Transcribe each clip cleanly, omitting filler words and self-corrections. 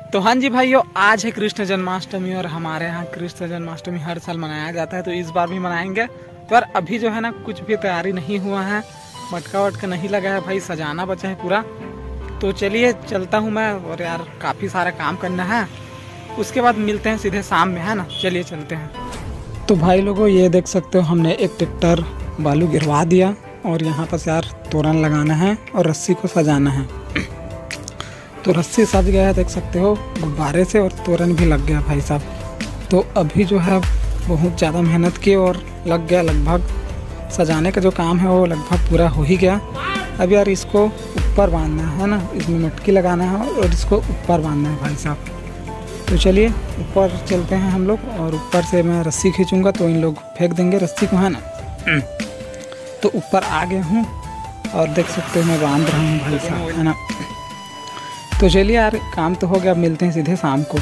तो हाँ जी भाइयों, आज है कृष्ण जन्माष्टमी और हमारे यहाँ कृष्ण जन्माष्टमी हर साल मनाया जाता है, तो इस बार भी मनाएंगे। तो यार अभी जो है ना कुछ भी तैयारी नहीं हुआ है, मटका वटका नहीं लगा है भाई, सजाना बचा है पूरा। तो चलिए चलता हूँ मैं, और यार काफ़ी सारा काम करना है, उसके बाद मिलते हैं सीधे शाम में, है ना। चलिए चलते हैं। तो भाई लोगों ये देख सकते हो, हमने एक ट्रैक्टर बालू गिरवा दिया और यहाँ पर यार तोरण लगाना है और रस्सी को सजाना है। तो रस्सी सज गया है, देख सकते हो गुब्बारे से, और तोरण भी लग गया भाई साहब। तो अभी जो है बहुत ज़्यादा मेहनत की और लग गया, लगभग सजाने का जो काम है वो लगभग पूरा हो ही गया। अब यार इसको ऊपर बांधना है ना, इसमें मटकी लगाना है और इसको ऊपर बांधना है भाई साहब। तो चलिए ऊपर चलते हैं हम लोग, और ऊपर से मैं रस्सी खींचूँगा तो इन लोग फेंक देंगे रस्सी को, है ना। तो ऊपर आ गया हूँ और देख सकते हो मैं बांध रहा हूँ भाई साहब, है ना। तो चलिए यार काम तो हो गया, अब मिलते हैं सीधे शाम को।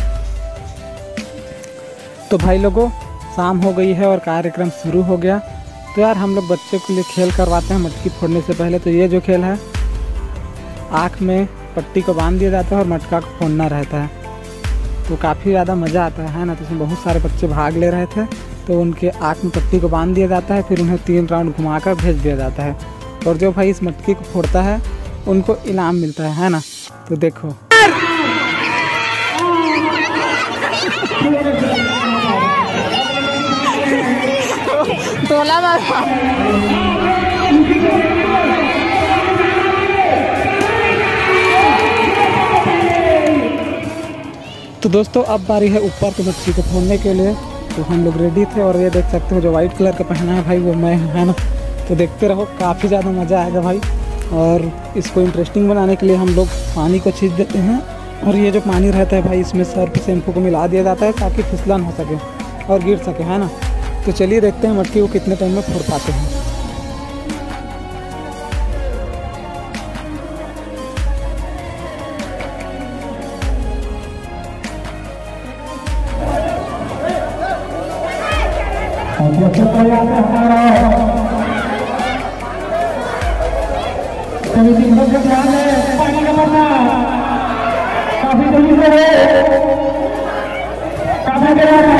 तो भाई लोगों शाम हो गई है और कार्यक्रम शुरू हो गया। तो यार हम लोग बच्चे के लिए खेल करवाते हैं मटकी फोड़ने से पहले। तो ये जो खेल है, आँख में पट्टी को बांध दिया जाता है और मटका को फोड़ना रहता है। तो काफ़ी ज़्यादा मज़ा आता है ना। तो इसमें बहुत सारे बच्चे भाग ले रहे थे, तो उनके आँख में पट्टी को बांध दिया जाता है, फिर उन्हें 3 राउंड घुमाकर भेज दिया जाता है। और जो भाई इस मटकी को फोड़ता है उनको इनाम मिलता है ना। तो देखो तोला मारा। तो दोस्तों अब बारी है ऊपर की मच्छी को फोड़ने के लिए। तो हम लोग रेडी थे, और ये देख सकते हो जो वाइट कलर का पहना है भाई वो मैं हूँ, है ना। तो देखते रहो, काफ़ी ज़्यादा मज़ा आएगा भाई। और इसको इंटरेस्टिंग बनाने के लिए हम लोग पानी को छींच देते हैं, और ये जो पानी रहता है भाई इसमें सर्फ शैम्पू को मिला दिया जाता है ताकि फिसलन हो सके और गिर सके, है ना। तो चलिए देखते हैं मटकी को कितने टाइम में फोड़ पाते हैं। पानी का पड़ना काफी जल्दी से है, काफी देर है।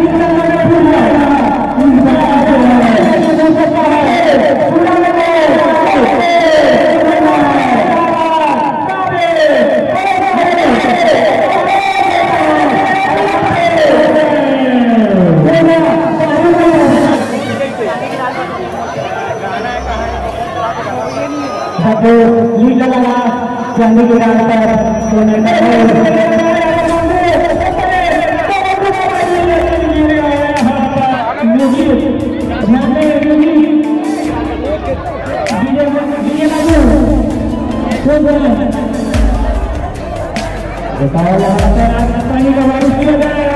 चांदी की रात पर सोने पानी का बारिश किया जाएगा।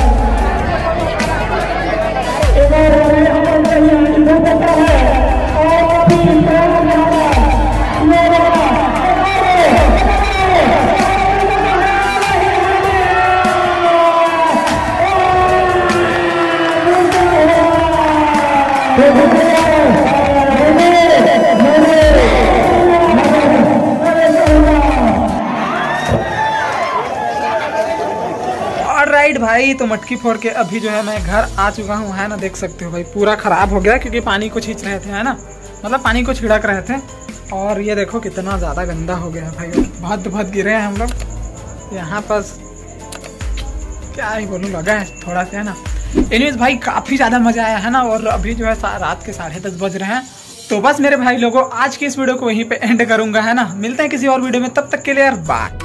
राइट भाई, तो मटकी फोड़ के अभी जो है मैं घर आ चुका हूँ, है ना। देख सकते हो भाई पूरा ख़राब हो गया क्योंकि पानी को छींच रहे थे, है ना, मतलब पानी को छिड़क रहे थे। और ये देखो कितना ज़्यादा गंदा हो गया है भाई, बहुत गिरे हैं हम लोग यहाँ पर, क्या ही बोलूँ, लगा है थोड़ा सा, है ना। एनीवेज भाई काफ़ी ज़्यादा मज़ा आया, है ना। और अभी जो है रात के 10:30 बज रहे हैं। तो बस मेरे भाई लोगों आज की इस वीडियो को वहीं पे एंड करूँगा, है ना। मिलते हैं किसी और वीडियो में, तब तक के लिए यार बाय।